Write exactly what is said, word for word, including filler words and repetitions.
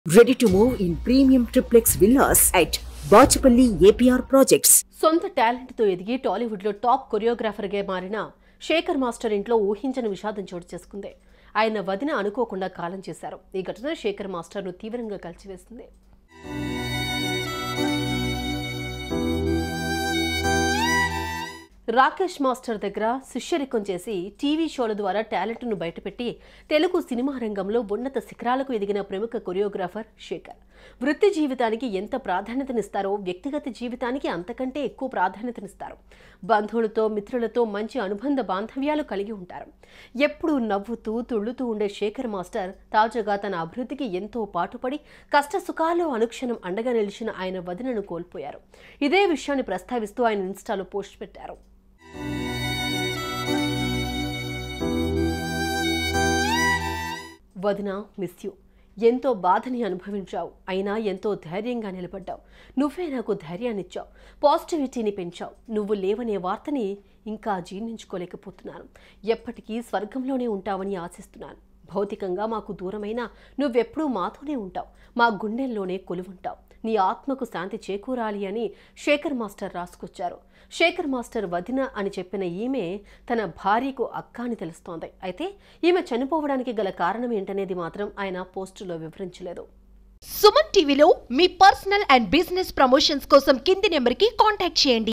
Ready to move in premium triplex villas at Bachapalli A P R Projects. సొంత talent తో ఎదిగి టాలీవుడ్ లో top choreographer గా మారిన శేఖర్ మాస్టర్ ఇంట్లో ఊహించని విషాదం చోటు చేసుకుంది. ఆయన వదిన అనుకోకుండా కాలం చేశారు. ఈ ఘటన శేఖర్ మాస్టర్ ను తీవ్రంగా కలిచివేసింది. రాకేష్ మాస్టర్ దగ్గర శిష్యరికం చేసి టీవీ షోల ద్వారా టాలెంట్ను బయటపెట్టి తెలుగు సినిమా రంగంలో ఉన్నత శిఖరాలకు ఎదిగిన ప్రముఖ కొరియోగ్రాఫర్ శేఖర్. వృత్తి జీవితానికి ఎంత ప్రాధాన్యతనిస్తారో వ్యక్తిగత జీవితానికి అంతకంటే ఎక్కువ ప్రాధాన్యతనిస్తారు. బంధువులతో మిత్రులతో మంచి అనుబంధ బాంధవ్యాలు కలిగి ఉంటారు. ఎప్పుడూ నవ్వుతూ తుళ్ళుతూ ఉండే శేఖర్ మాస్టర్ తాజాగా తన అభివృద్ధికి ఎంతో పాటుపడి కష్ట సుఖాల్లో అనుక్షణం అండగా నిలిచిన ఆయన వదినను కోల్పోయారు. ఇదే విషయాన్ని ప్రస్తావిస్తూ ఆయన ఇన్స్టాలో పోస్ట్ పెట్టారు. వదిన, మిస్ యూ. ఎంతో బాధని అనుభవించావు, అయినా ఎంతో ధైర్యంగా నిలబడ్డావు. నువ్వే నాకు ధైర్యాన్నిచ్చావు, పాజిటివిటీని పెంచావు. నువ్వు లేవనే వార్తని ఇంకా జీర్ణించుకోలేకపోతున్నాను. ఎప్పటికీ స్వర్గంలోనే ఉంటావని ఆశిస్తున్నాను. భౌతికంగా మాకు దూరమైనా నువ్వెప్పుడూ మాతోనే ఉంటావు, మా గుండెల్లోనే కొలువుంటావు. నీ ఆత్మకు శాంతి చేకూరాలి అని శేఖర్ మాస్టర్ రాసుకొచ్చారు. శేఖర్ మాస్టర్ వదిన అని చెప్పిన ఈమె తన భార్యకు అక్క అని తెలుస్తోంది. అయితే ఈమె చనిపోవడానికి గల కారణం ఏంటనేది మాత్రం ఆయన పోస్టులో వివరించలేదు. సుమన్ టీవీలో మీ పర్సనల్ అండ్ బిజినెస్ ప్రమోషన్స్ కోసం కింది నెంబర్కి కాంటాక్ట్ చేయండి.